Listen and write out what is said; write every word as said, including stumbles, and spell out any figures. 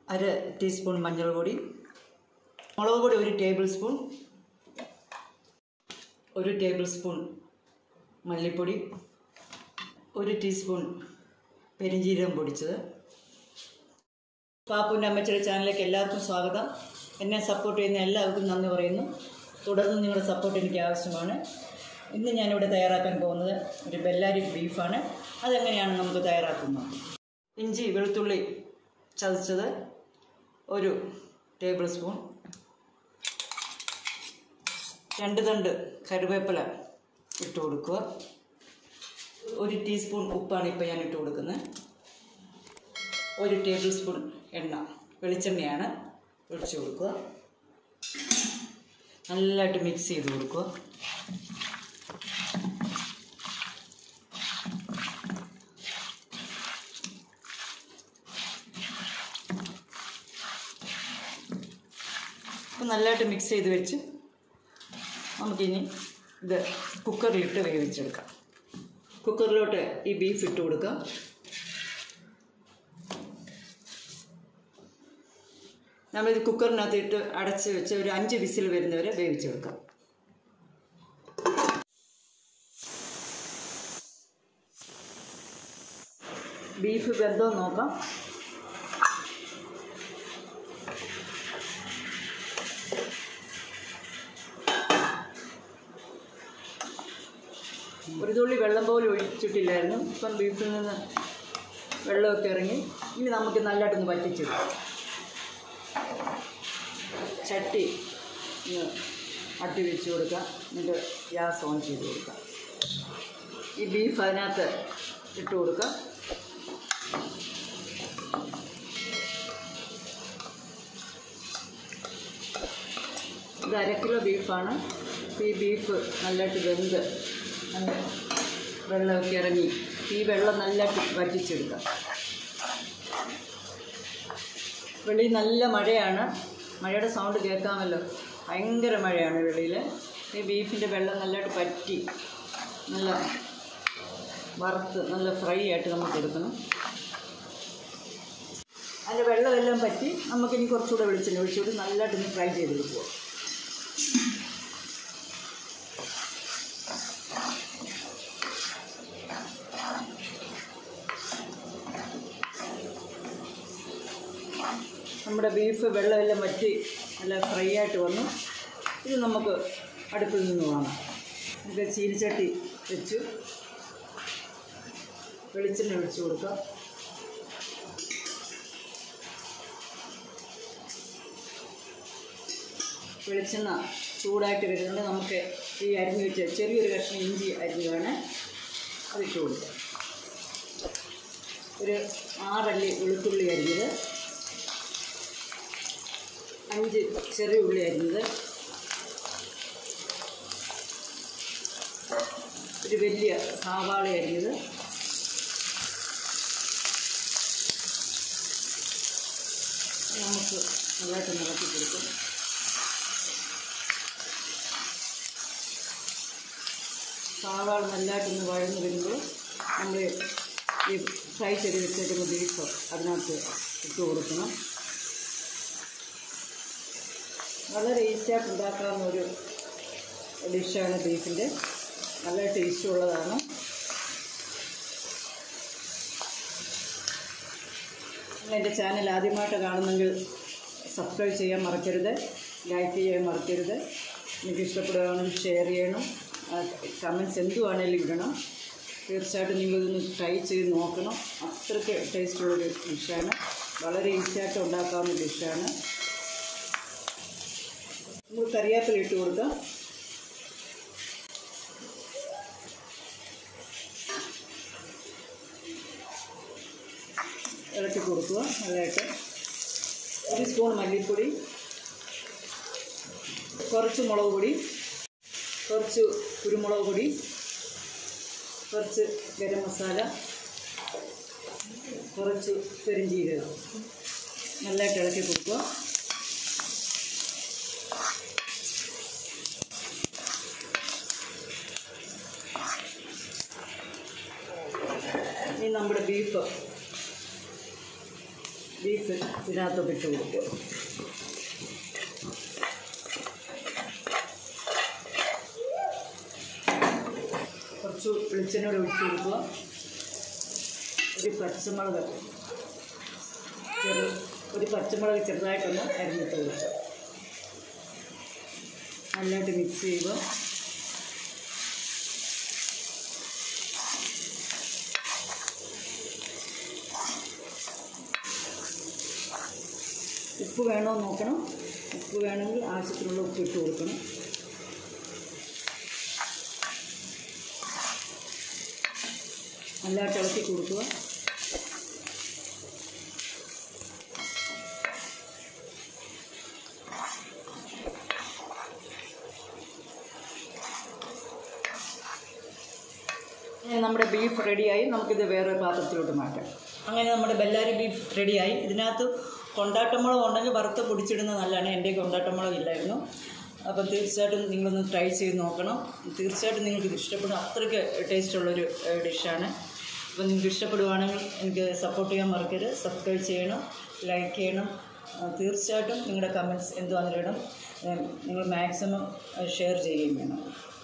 അര ടീസ്പൂൺ മഞ്ഞൾപ്പൊടി, മുളക് പൊടി ഒരു ടേബിൾ സ്പൂൺ, ഒരു ടേബിൾ സ്പൂൺ മല്ലിപ്പൊടി, ഒരു ടീസ്പൂൺ പെരിഞ്ജീരകം പൊടിച്ചത്. പാപ്പുവിൻ്റെ അമ്മച്ചിയുടെ ചാനലിലേക്ക് എല്ലാവർക്കും സ്വാഗതം. എന്നെ സപ്പോർട്ട് ചെയ്യുന്ന എല്ലാവർക്കും നന്ദി പറയുന്നു. തുടർന്ന് നിങ്ങളുടെ സപ്പോർട്ട് എനിക്ക് ആവശ്യമാണ്. ഇന്ന് ഞാനിവിടെ തയ്യാറാക്കാൻ പോകുന്നത് ഒരു ബെല്ലാരി ബീഫാണ്. അതെങ്ങനെയാണ് നമുക്ക് തയ്യാറാക്കുന്നത്. ഇഞ്ചി വെളുത്തുള്ളി ചതച്ചത് ഒരു ടേബിൾ സ്പൂൺ, രണ്ട് തണ്ട് കറിവേപ്പില ഇട്ട് കൊടുക്കുക. ഒരു ടീസ്പൂൺ ഉപ്പാണ് ഇപ്പോൾ ഞാൻ ഇട്ട് കൊടുക്കുന്നത്. ഒരു ടേബിൾ സ്പൂൺ എണ്ണ, വെളിച്ചെണ്ണയാണ്, ഒഴിച്ച് കൊടുക്കുക. നല്ലതായിട്ട് മിക്സ് ചെയ്ത് കൊടുക്കുക. അപ്പം നല്ലതായിട്ട് മിക്സ് ചെയ്ത് വെച്ച് നമുക്കിനി ഇത് കുക്കറിലിട്ട് വേവിച്ചെടുക്കാം. കുക്കറിലോട്ട് ഈ ബീഫ് ഇട്ട് കൊടുക്കാം. നമ്മളിത് കുക്കറിനകത്ത് ഇട്ട് അടച്ച് വെച്ച് ഒരു അഞ്ച് വിസിൽ വരുന്നവരെ വേവിച്ചെടുക്കാം. ബീഫ് വെന്തോ നോക്കാം. ഒരു തുള്ളി വെള്ളം പോലും ഒഴിച്ചിട്ടില്ലായിരുന്നു. ഇപ്പം ബീഫിൽ നിന്ന് വെള്ളമൊക്കെ ഇറങ്ങി. ഇനി നമുക്ക് നല്ലതായിട്ടൊന്ന് വറ്റിച്ചെടുക്കാം. ചട്ടി അട്ടി വെച്ച് കൊടുക്കാം. എന്നിട്ട് ഗ്യാസ് ഓൺ ചെയ്ത് കൊടുക്കാം. ഈ ബീഫ് അതിനകത്ത് ഇട്ട് കൊടുക്കാം. ഇത് അര കിലോ ബീഫാണ്. ഈ ബീഫ് നല്ലതായിട്ട് വെന്ത് നല്ല വെള്ളമൊക്കെ ഇറങ്ങി ഈ വെള്ളം നല്ലതായിട്ട് വറ്റിച്ചെടുക്കാം. വെളിയിൽ നല്ല മഴയാണ്. മഴയുടെ സൗണ്ട് കേൾക്കാമല്ലോ. ഭയങ്കര മഴയാണ് വെളിയിൽ. ഈ ബീഫിൻ്റെ വെള്ളം നല്ലതായിട്ട് പറ്റി നല്ല വറുത്ത് നല്ല ഫ്രൈ ആയിട്ട് നമുക്ക് എടുക്കണം. അതിൻ്റെ വെള്ളമെല്ലാം പറ്റി നമുക്കിനി കുറച്ചുകൂടെ വെളിച്ചെണ്ണ ഒഴിച്ചുകൂടി നല്ലതായിട്ടൊന്ന് ഫ്രൈ ചെയ്തെടുക്കുക. നമ്മുടെ ബീഫ് വെള്ളമെല്ലാം വറ്റി നല്ല ഫ്രൈ ആയിട്ട് വന്നു. ഇത് നമുക്ക് അടുപ്പിൽ നിന്ന് വാങ്ങാം. നമുക്ക് ചീനിച്ചട്ടി വെച്ചു വെളിച്ചെണ്ണ ഒഴിച്ച് കൊടുക്കാം. വെളിച്ചെണ്ണ ചൂടായിട്ട് വരുന്നുണ്ട്. നമുക്ക് ഈ അരിഞ്ഞ് വെച്ച് ചെറിയൊരു കഷ്ണം ഇഞ്ചി അരിഞ്ഞ് വേണേ അതിട്ട് കൊടുക്കാം. ഒരു ആറല്ലി വെളുത്തുള്ളി അരിഞ്ഞത്, അഞ്ച് ചെറിയ ഉള്ളി അരിഞ്ഞത്, ഒരു വലിയ സവാള അരിഞ്ഞത്, നമുക്ക് നല്ലതായിട്ട് നിറക്കി കൊടുക്കും. സവാള നല്ലതായിട്ടൊന്ന് വഴന്ന് വരുമ്പോൾ നമ്മൾ ഈ ഫ്രൈ ചെയ്ത് വെച്ചേക്കുന്ന ബീഫ് അതിനകത്ത് ഇട്ട് കൊടുക്കണം. വളരെ ഈസിയായിട്ട് ഉണ്ടാക്കാവുന്ന ഒരു ഡിഷാണ് ബീഫിൻ്റെ. നല്ല ടേസ്റ്റ് ഉള്ളതാണ്. നിങ്ങൾ എൻ്റെ ചാനൽ ആദ്യമായിട്ട് കാണുന്നെങ്കിൽ സബ്സ്ക്രൈബ് ചെയ്യാൻ മറക്കരുത്, ലൈക്ക് ചെയ്യാൻ മറക്കരുത്. എനിക്ക് ഇഷ്ടപ്പെടുകയാണെങ്കിൽ ഷെയർ ചെയ്യണം. കമൻറ്റ്സ് എന്തുവാണേലും ഇടണം. തീർച്ചയായിട്ടും നിങ്ങളിതൊന്ന് ട്രൈ ചെയ്ത് നോക്കണം. അത്രയ്ക്ക് ടേസ്റ്റുള്ളൊരു ഡിഷാണ്. വളരെ ഈസിയായിട്ട് ഉണ്ടാക്കാവുന്ന ഡിഷാണ്. നമുക്ക് കറിവേപ്പില ഇട്ട് കൊടുക്കാം. ഇളക്കി കൊടുക്കുക നല്ലതായിട്ട്. ഒരു സ്പൂൺ മല്ലിപ്പൊടി, കുറച്ച് മുളക് പൊടി, കുറച്ച് കുരുമുളക് പൊടി, കുറച്ച് ഗരം മസാല, കുറച്ച് പെരിഞ്ജീരകം നല്ലതായിട്ട് ഇളക്കി കൊടുക്കുക. ഇനി നമ്മുടെ ബീഫ് ബീഫ് ഇതിനകത്തോട്ട് ഇട്ട് കൊടുക്കുക. കുറച്ച് വെളിച്ചെണ്ണ ഒഴിച്ച് കൊടുക്കുക. ഒരു പച്ചമുളക് ചെറു ഒരു പച്ചമുളക് ചെറുതായിട്ടൊന്ന് അരിഞ്ഞിട്ട് കൊടുക്കുക. നല്ലതായിട്ട് മിക്സ് ചെയ്യുക. ഉപ്പ് വേണോ നോക്കണം. ഉപ്പ് വേണമെങ്കിൽ ആവശ്യത്തിനുള്ള ഉപ്പ് ഇട്ട് കൊടുക്കണം. നല്ലതായിട്ട് ഇളക്കി കൊടുക്കുക. നമ്മുടെ ബീഫ് റെഡിയായി. നമുക്കിത് വേറെ പാത്രത്തിലോട്ട് മാറ്റാം. അങ്ങനെ നമ്മുടെ ബെല്ലാരി ബീഫ് റെഡിയായി. ഇതിനകത്ത് കൊണ്ടാട്ടമുളക് ഉണ്ടെങ്കിൽ വറുത്ത് പൊടിച്ചിടുന്നത് നല്ലതാണ്. എൻ്റെ കൊണ്ടാട്ടമുളക് ഇല്ലായിരുന്നു. അപ്പം തീർച്ചയായിട്ടും നിങ്ങളൊന്ന് ട്രൈ ചെയ്ത് നോക്കണം. തീർച്ചയായിട്ടും നിങ്ങൾക്ക് ഇത് ഇഷ്ടപ്പെടും. അത്രയ്ക്ക് ടേസ്റ്റുള്ളൊരു ഡിഷാണ്. അപ്പോൾ നിങ്ങൾക്ക് ഇഷ്ടപ്പെടുവാണെങ്കിൽ എനിക്ക് സപ്പോർട്ട് ചെയ്യാൻ മറക്കരുത്. സബ്സ്ക്രൈബ് ചെയ്യണം, ലൈക്ക് ചെയ്യണം. തീർച്ചയായിട്ടും നിങ്ങളുടെ കമൻറ്റ്സ് എന്തുവാണെങ്കിലും നിങ്ങൾ മാക്സിമം ഷെയർ ചെയ്യുകയും വേണം.